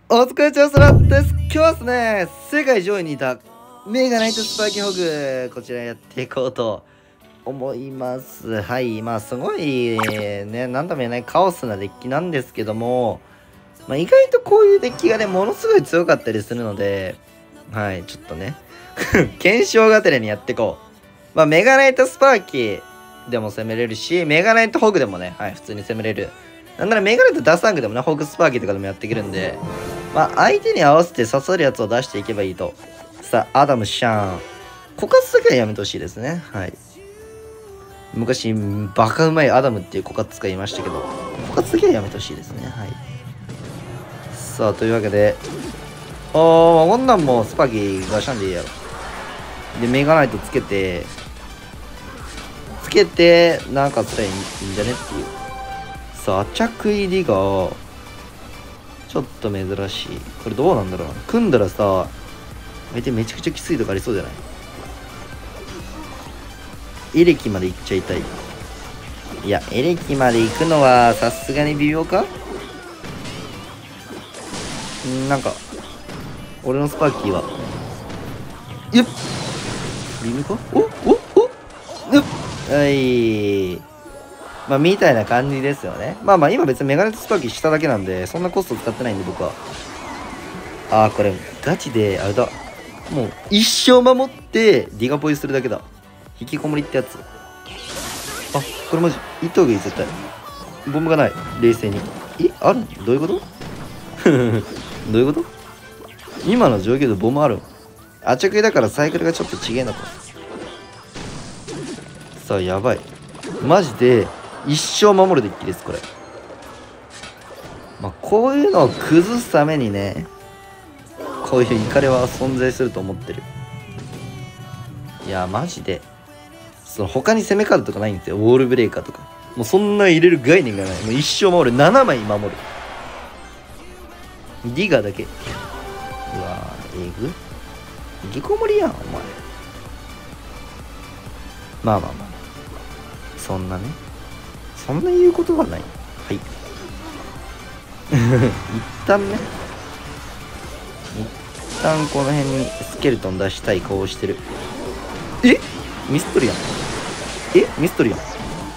お疲れ様です。今日はですね、世界上位にいたメガナイトスパーキーホグ、こちらやっていこうと思います。はい、まあすごいね、なんとも言えないカオスなデッキなんですけども、まあ、意外とこういうデッキがね、ものすごい強かったりするので、はい、ちょっとね、検証がてらにやっていこう。まあメガナイトスパーキーでも攻めれるし、メガナイトホグでもね、はい、普通に攻めれる。なんならメガネとダサングでもね、ホークスパーキーとかでもやっていけるんで、まあ相手に合わせて刺さるやつを出していけばいいと。さあ、アダムシャーン。枯渇だけはやめてほしいですね。はい。昔、バカうまいアダムっていう枯渇使いましたけど、枯渇だけはやめてほしいですね。はい。さあ、というわけで、こんなんもスパーキーガシャンでいいやろ。で、メガナイトつけて、なんかつらいいいんじゃねっていう。さあ、着入りが、ちょっと珍しい。これどうなんだろうな。組んだらさ、相手めちゃくちゃきついとかありそうじゃない？エレキまで行っちゃいたい。いや、エレキまで行くのはさすがに微妙か？なんか、俺のスパーキーは、よっ！微妙か？およっ！はい。まあ、みたいな感じですよね。まあまあ、今別にメガネとスパーキーしただけなんで、そんなコスト使ってないんで、僕は。これ、ガチで、あれだ。もう、一生守って、ディガポイするだけだ。引きこもりってやつ。これマジ、言った方がいい、絶対。ボムがない。冷静に。ある？どういうこと？どういうこと？今の状況でボムある？あちゃくいだからサイクルがちょっと違えなと。さあ、やばい。マジで、一生守るデッキです、これ。まあ、こういうのを崩すためにね、こういうイカレは存在すると思ってる。いや、マジで。他に攻めカードとかないんですよ。ウォールブレーカーとか。もうそんな入れる概念がない。もう一生守る。7枚守る。ディガだけ。うわぁ、引きこもりやん、お前。まあ。そんな言うことはない。はい。一旦この辺にスケルトン出したい顔してる。ミストリアン。ミストリアン。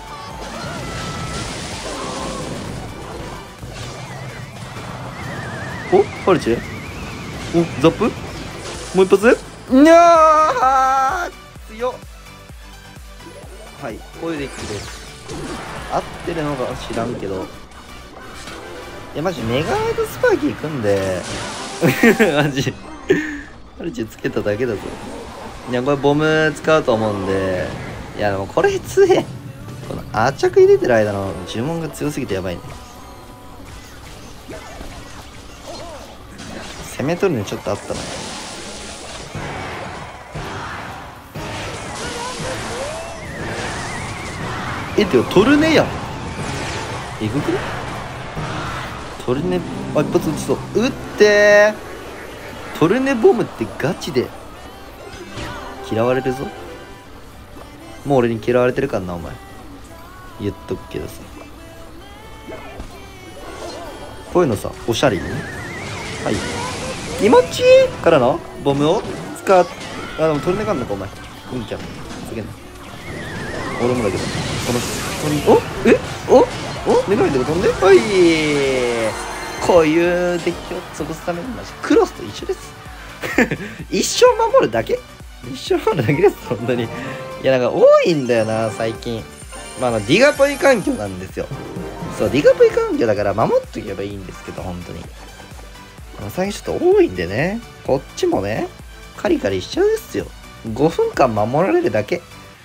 パルチェ。ザップもう一発。にゃー強っ。はい、こういうデッキです。合ってるのか知らんけど。いや、マジメガナイトスパーキー組んで、マジ、パルチェつけただけだぞ。いや、これボム使うと思うんで、いや、でもこれ強え。この圧着入れてる間の呪文が強すぎてやばいね。攻め取るのちょっとあったな。てかトルネやん。えぐくね？トルネ、一発撃ちそう。撃ってー。トルネボムってガチで嫌われるぞ。もう俺に嫌われてるからな、お前。言っとくけどさ。こういうのさ、おしゃれにね。はい。気持ちいいからのボムを使っ、でもトルネかんのか、お前。いいんちゃう。すげえな。俺もだけど。このメガネで飛んではい。こういうデッキを潰すためにマジクロスと一緒です。一生守るだけです、本当に。いや、なんか多いんだよな、最近。まあ、ディガポイ環境なんですよ。そう、ディガポイ環境だから守っとけばいいんですけど、本当に。最近ちょっと多いんでね、こっちもね、カリカリしちゃうですよ。5分間守られるだけ。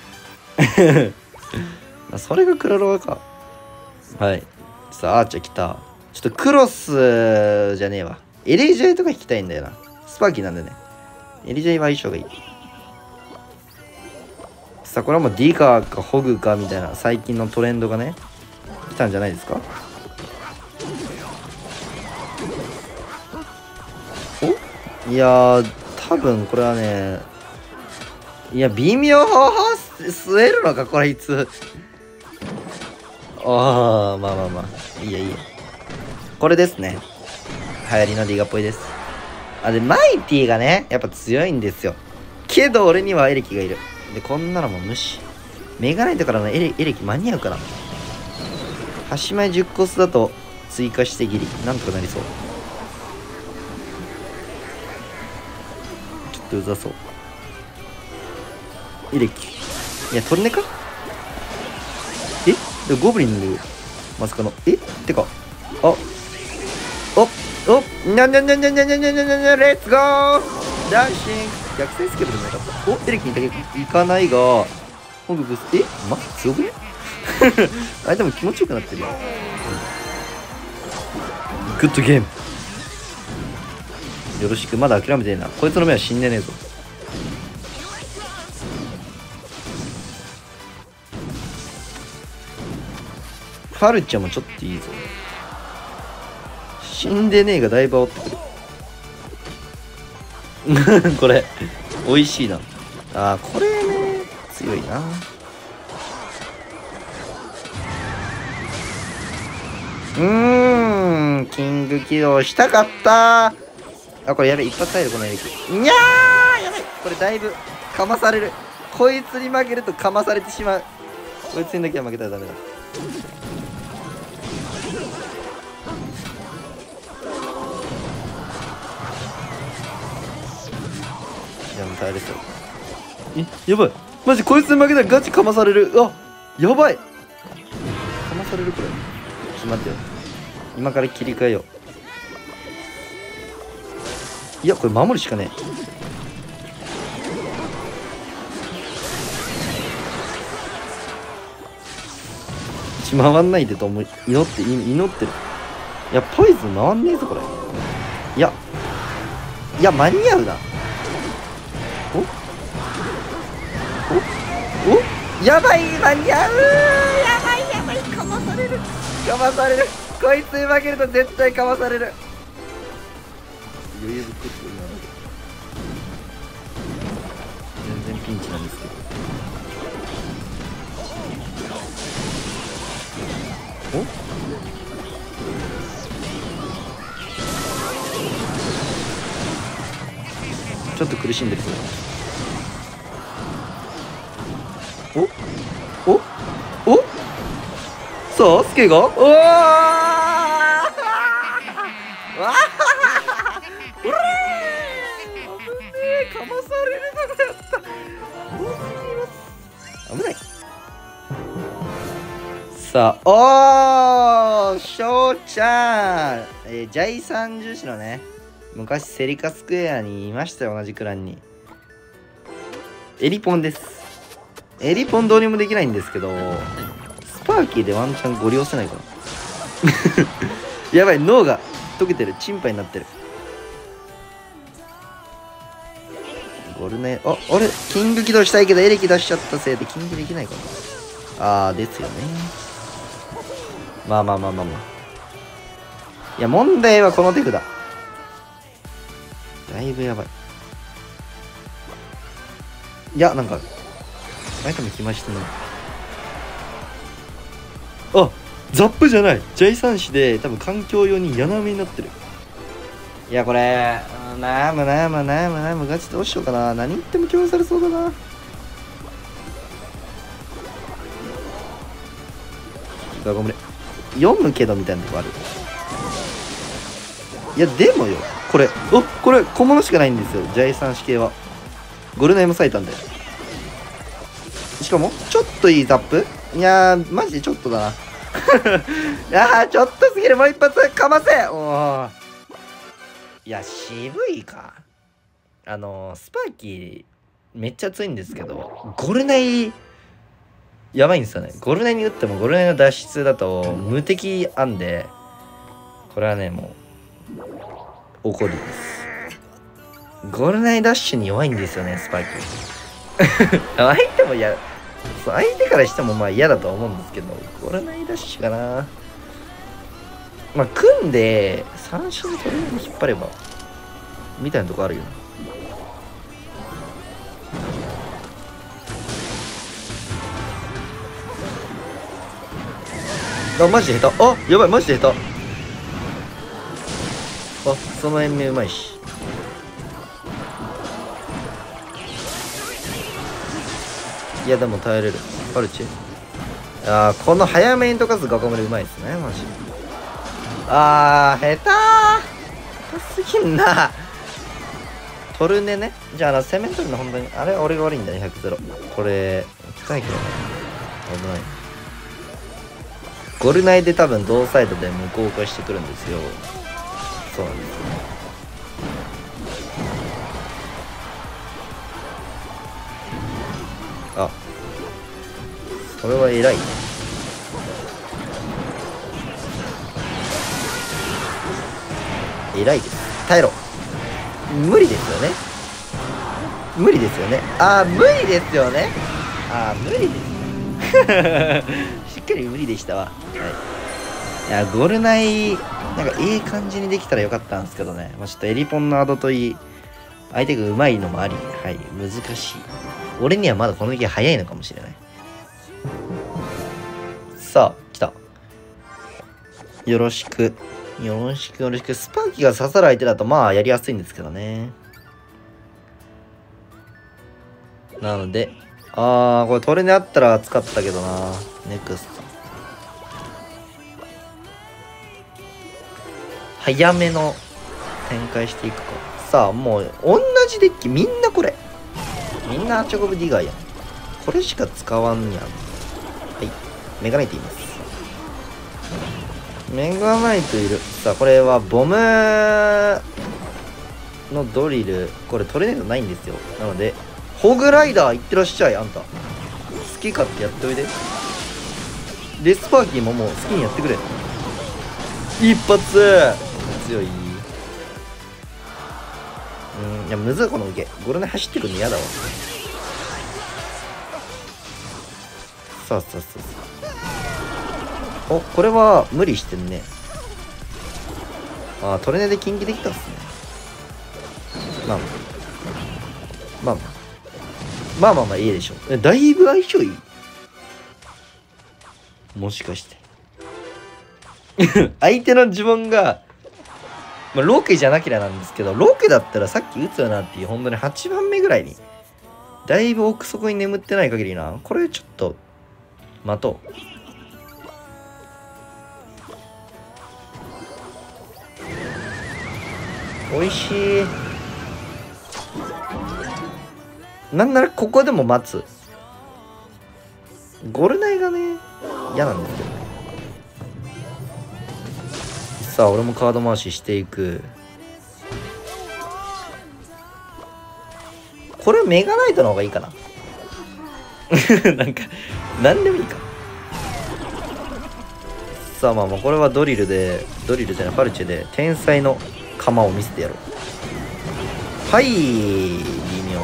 それがクラロワか。はい。さあ、アーチャー来た。ちょっとクロスじゃねえわ。エレジャイとか引きたいんだよな。スパーキーなんでね。エレジャイは相性がいい。さあ、これはもうディガーかホグかみたいな最近のトレンドがね、来たんじゃないですか。いやー、多分これはね、いや、微妙据えるのか、こいつ。まあ。いいや。これですね。 流行りのディガっぽいです。あ、で、マイティがね、やっぱ強いんですよ。けど、俺にはエレキがいる。で、こんなのも無視。メガナイトからのエレキ間に合うかな。端前10コスだと追加してギリ。なんとかなりそう。ちょっとうざそう。エレキ。いや、トルネかえでもゴブリンでまさかの。てか。あレッツゴーダッシング逆転スケールでもなかった。エレキにだけ行かないが、ホグブス、強くねあれでも気持ちよくなってるよ。グッドゲーム。よろしく、まだ諦めてねえな。こいつの目は死んでねえぞ。ファルチャもちょっといいぞ。死んでねえがだいぶ煽ってくるこれ美味しいな。これね強いな。キング起動したかった。これやべえ、一発入るこのエレキ。いやーやばい、これだいぶかまされる。こいつに負けるとかまされてしまう。こいつにだけは負けたらダメだ。いやもう耐えれそう。やばい、マジこいつに負けたらガチかまされる。やばい、かまされるこれ。ちょっと待ってよ、今から切り替えよう。いやこれ守るしかねえ。回んないでと思い祈ってる。いやポイズン回んねえぞこれ。いや間に合うな。やばい、間に合う。やばい、かまされる。こいつに負けると絶対かまされる。余裕ぶっこって今ので全然ピンチなんですけど。ちょっと苦しんでるぞ。さあスケがわあかまされるのがやった。危ない。さあしょうちゃん、ジャイさん重視のね、昔セリカスクエアにいましたよ、同じクランに。エリポンです。エリポンどうにもできないんですけど、スパーキーでワンチャンゴリ押せないかなやばい、脳が溶けてる。チンパになってる。ゴルネ、あれキング起動したいけどエレキ出しちゃったせいでキングできないかな。ですよね。まあいや問題はこの手札だいぶやばい。いやなんかアイテム来ましたね。ザップじゃない、ジャイサン紙で多分環境用に柳目になってる。いやこれ悩むガチどうしようかな。何言っても共有されそうだな。ごめん、読むけどみたいなとこある。いやでもよ、これ小物しかないんですよ、ジャイサン紙系は。ゴルナイも咲いたんだよ。しかもちょっといいザップ。いやーマジでちょっとだなちょっとすぎる。もう一発かませ。いや渋いか。スパーキーめっちゃ強いんですけど、ゴルナイやばいんですよね。ゴルナイに打ってもゴルナイの脱出だと無敵あんで、これはねもう怒りです。ゴルナイダッシュに弱いんですよね、スパーキー相手も相手からしてもまあ嫌だとは思うんですけど、ゴルナイダッシュかな。組んで三振取れるように引っ張ればみたいなとこあるよな。マジで下手。やばいマジで下手。 あ、その延命うまいし。いやでも耐えれる。パルチ。あー、この早めに溶かすガカムレうまいですねマジ。あー、下手すぎんな。トルネね。じゃあ攻め取るの本当にあれ俺が悪いんだね。100-0これ汚いけどね。危ない。ゴルナイで多分同サイドで無効化してくるんですよ。そうなんですよね。あ、それは偉いね。偉いです。耐えろ。無理ですよね。無理ですよね。あー、無理ですよね。あー、無理ですしっかり無理でしたわ。はい。いや、ゴルナイなんかいい感じにできたらよかったんですけどね。まあ、ちょっとエリポンのアドといい、相手が上手いのもあり、はい、難しい。俺にはまだこの時早いのかもしれない。さあ、来た。よろしく。よろしくよろしく。スパーキが刺さる相手だとまあやりやすいんですけどね。なので、これトレネあったら熱かったけどな。ネクスト。早めの展開していくか。さあ、もう同じデッキみんなこれ。みんなアチョコブディガーやん。これしか使わんやん。はい。メガナイトいます。メガナイトいる。さあ、これはボムのドリル。これトレネードないんですよ。なので、ホグライダー行ってらっしゃい、あんた。好き勝手やっておいで。デスパーキーももう好きにやってくれ。一発強い。いや、むずい、この受け。ゴルネ走ってくるの嫌だわ。さあさあさあさあ。お、これは無理してんね。トレネで近畿できたっすね。まあまあまあまあまあいいでしょう。だいぶ相性いい。もしかして相手の呪文が、まあ、ロケじゃなければなんですけど、ロケだったらさっき打つよなっていう、本当に8番目ぐらいにだいぶ奥底に眠ってない限りな。これちょっと待とう。おいしい。なんならここでも待つ。ゴルナイがね嫌なんですけどね。さあ俺もカード回ししていく。これメガナイトの方がいいかななんか何でもいいか。さあまあまあこれはドリルじゃないパルチェで天才の釜を見せてやろう。はい、微妙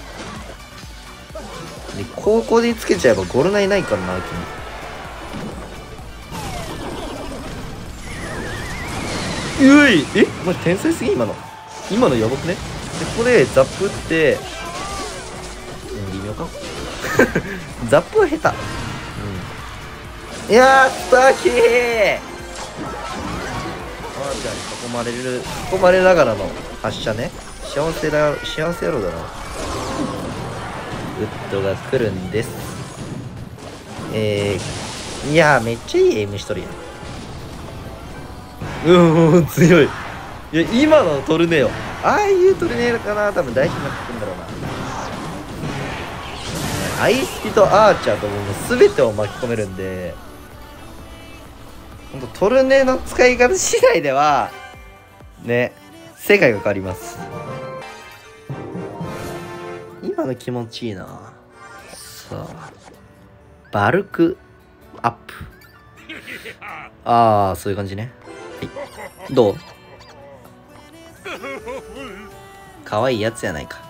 で高校でつけちゃえばゴルナイないからな。君うい、マジ天才すぎ。今のやばくね。でここでザップ打って微妙かザップは下手。いやースターキー。あーちゃんに囲まれながらの発射ね。幸せ野郎だな。ウッドが来るんです。いやーめっちゃいいエイムしとるやん。強い。いや今のトルネオ、ああいうトルネオかな。多分大事になってくるんだろうな。アイスピとアーチャーともう全てを巻き込めるんで、ほんとトルネの使い方次第ではね世界が変わります。今の気持ちいいな。さあバルクアップ。そういう感じね。はい、どう？可愛いやつやないか。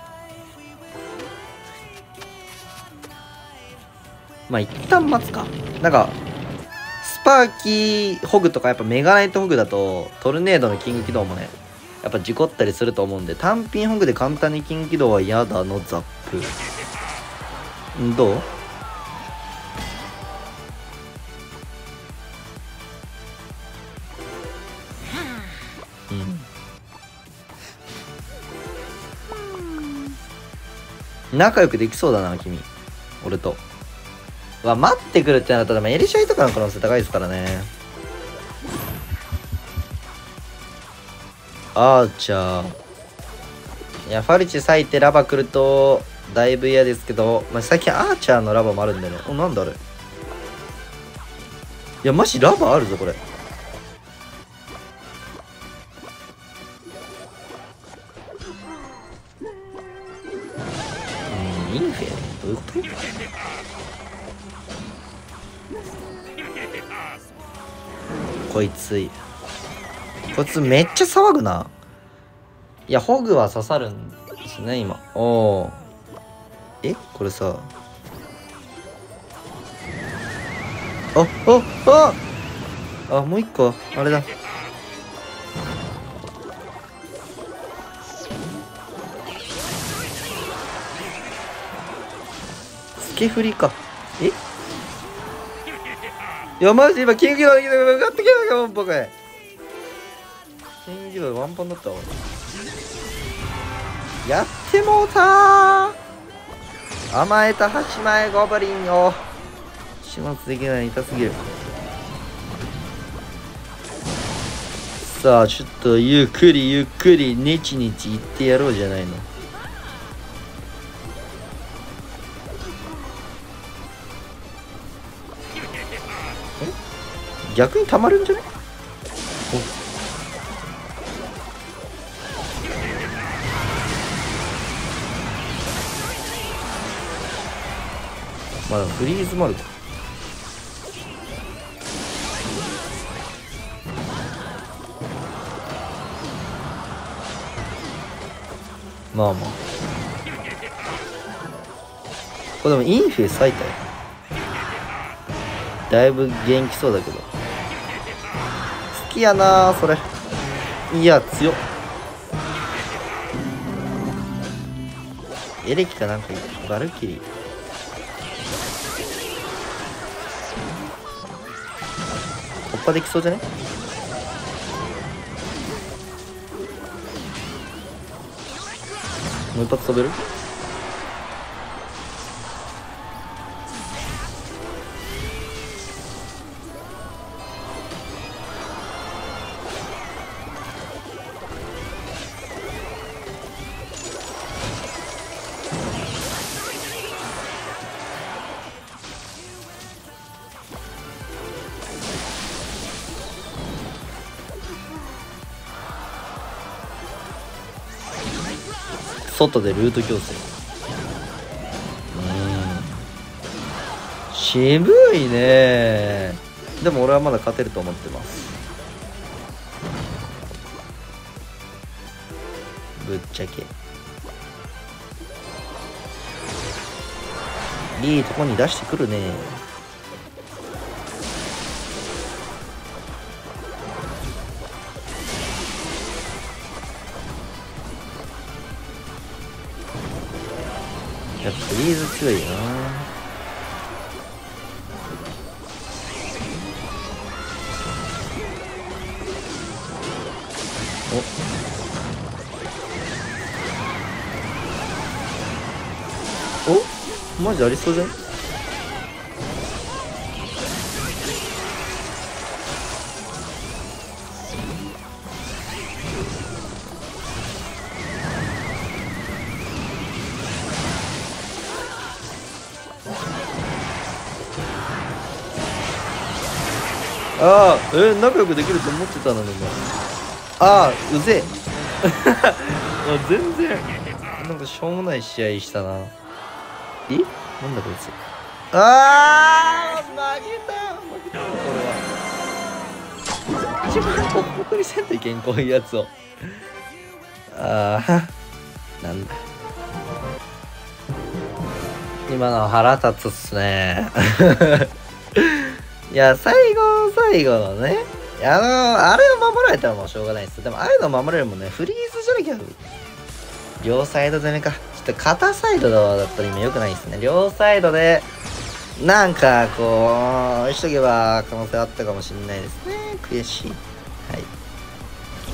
まあ一旦待つか。なんかスパーキーホグとかやっぱメガナイトホグだとトルネードのキング起動もねやっぱ事故ったりすると思うんで、単品ホグで簡単にキング起動は嫌だのザップ。どう？ 仲良くできそうだな、君。俺と。待ってくるってなったら、エリシャイとかの可能性高いですからね。アーチャー。いや、ファルチ割いてラバ来ると、だいぶ嫌ですけど、最近アーチャーのラバもあるんだよね。なんだあれ。いや、マジラバあるぞ、これ。インフェどういうことこいつめっちゃ騒ぐな。いや、ホグは刺さるんですね、今。おお。これさ。もう一個、あれだ。つけ振りか。いや、マジ今、キングギドラ向かってきたか、僕。キングギドラワンパンだったわ。やってもうたー。甘えた8枚ゴブリンを始末できない。痛すぎる。さあ、ちょっとゆっくりゆっくりネチネチ言ってやろうじゃないの。逆にたまるんじゃね？まだフリーズもあるか。まあまあ。これでもインフェ咲いたよ。だいぶ元気そうだけど。好きやなそれ。いや、強っ。エレキかなんかバルキリー。突破できそうじゃね？もう一発飛べる？外でルート強制。渋いね。でも俺はまだ勝てると思ってます。ぶっちゃけいいとこに出してくるね。やっぱフリーズ強いよな。おマジありそうじゃん。仲良くできると思ってたのにもうぜえ全然なんかしょうもない試合したな。なんだこいつ。負けたこれは一番トップ取りせんといけん、こういうやつを。なんだ今の腹立つっすねいや、最後のね、あれを守られたらもうしょうがないです。でも、ああいうの守れるもんね、フリーズじゃなきゃ、両サイド攻めか。ちょっと片サイドだったら今良くないですね。両サイドで、なんか、こう、しとけば可能性あったかもしれないですね。悔しい。はい。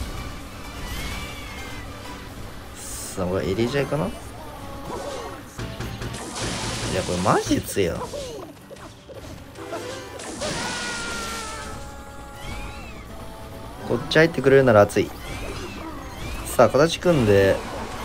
さあ、これエリジャイかな？ やこれマジで強いよ。こっち入ってくれるなら熱い。さあ形組んで、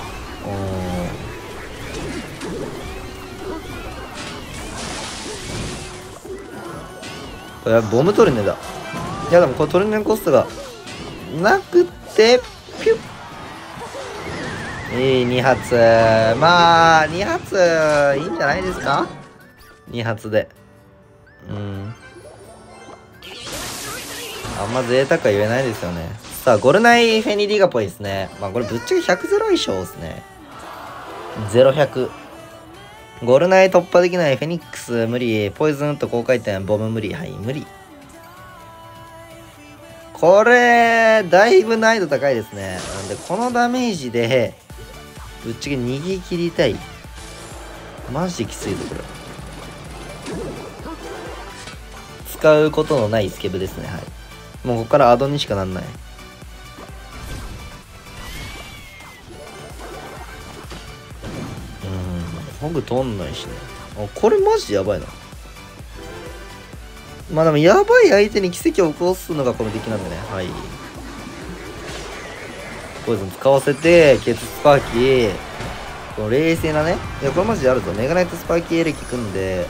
これはボムトルネだ。いやでもこれトルネコストがなくてピュッ、いい2発。まあ2発いいんじゃないですか。2発であんま贅沢は言えないですよね。さあゴルナイフェニディガっぽいですね。まあこれぶっちゃけ100-0相性ですね。0-100。ゴルナイ突破できない。フェニックス無理。ポイズンと高回転ボム無理。はい無理。これだいぶ難易度高いですね。なんでこのダメージでぶっちゃけ逃げ切りたい。マジできついぞこれ。使うことのないスケブですね。はい、もうここからアドにしかなんない。ホグ通んないしね。あ、これマジでやばいな。まあでもやばい相手に奇跡を起こすのがこの敵なんでね。はい。ポイズン使わせて、ケツスパーキー。この冷静なね。いや、これマジであるぞ。メガナイトスパーキーエレキ組んで、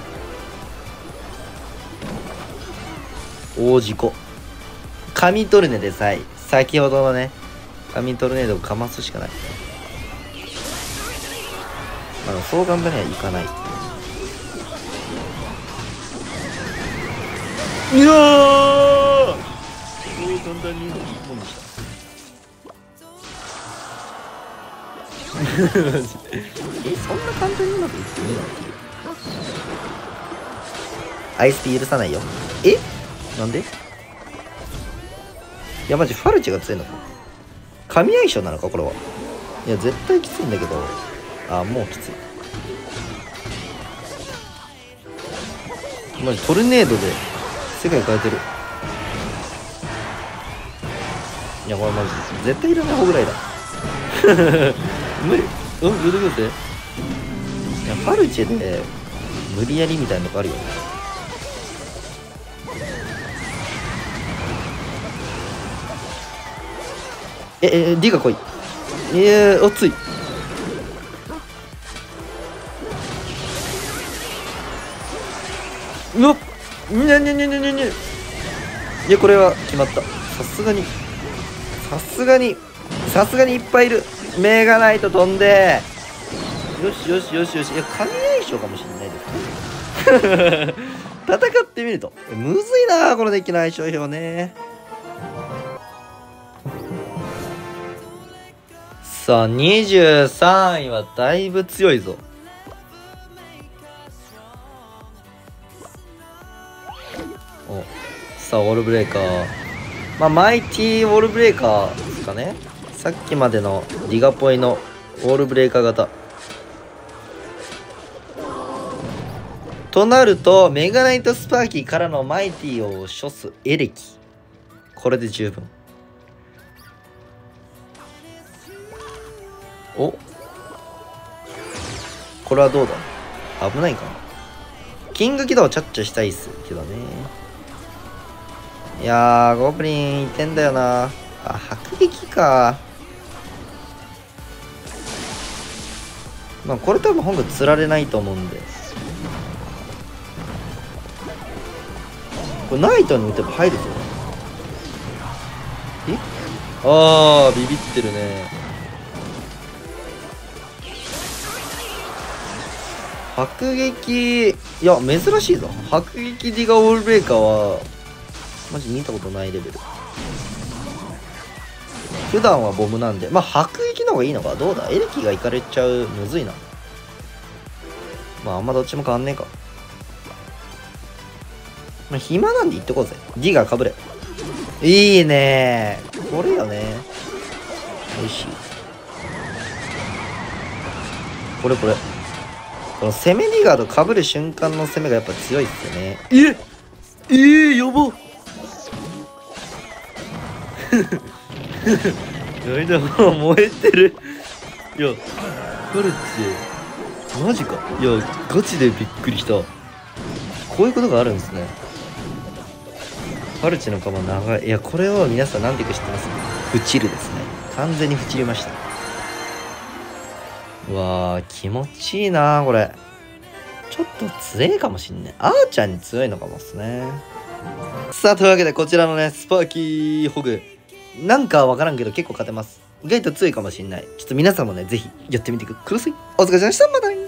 大事故。神トルネでさえ、先ほどのね、神トルネードをかますしかない。そう簡単にはいかない。いやー、そう簡単にもんでした。そんな簡単にうまくいってねえなっていう。アイスピ許さないよ。なんで？いやマジファルチが強いのか。神相性なのかこれは。いや絶対きついんだけど。もうきつい。マジトルネードで世界変えてる。いやこれマジ絶対いらない方ぐらいだ。無理。言うてください。いやファルチェで無理やりみたいなのがあるよね。ディガ来い。熱い。うわっ、いやこれは決まった。さすがにいっぱいいる。目がないと飛んで、よし。いや神相性かもしれないですね。戦ってみるとむずいなこのデッキの相性表ね。さあ23位はだいぶ強いぞ。さあウォールブレーカー、マイティーウォールブレーカーですかね。さっきまでのリガポイのウォールブレーカー型となると、メガナイトスパーキーからのマイティーを処すエレキ、これで十分。お、これはどうだ。危ないかな。キング起動をチャッチャしたいっすけどね。いやーゴブリンいてんだよな。迫撃か。これ多分本部釣られないと思うんで、これナイトに打てば入るぞ。ビビってるね。迫撃、いや珍しいぞ。迫撃ディガウォールブレーカーはマジ見たことないレベル。普段はボムなんで、迫撃の方がいいのか。どうだ、エレキがいかれちゃう。むずいな。あんまどっちも変わんねえか。暇なんで言ってこうぜ。ディガかぶれ。いいねー、これよね。おいしい。これこの攻めディガーとかぶる瞬間の攻めがやっぱ強いっすよね。やば。もう燃えてる。いやファルチマジか。いや、ガチでびっくりした。こういうことがあるんですね。パルチの釜長い。いや、これは皆さん何ていうか知ってます？フチルですね。完全にフチりました。うわー、気持ちいいなー、これ。ちょっと強いかもしんない。あーちゃんに強いのかもっすね。さあ、というわけで、こちらのね、スパーキーホグ。なんかわからんけど結構勝てます。意外と強いかもしんない。ちょっと皆さんもね、ぜひやってみてください。お疲れ様でした。またね。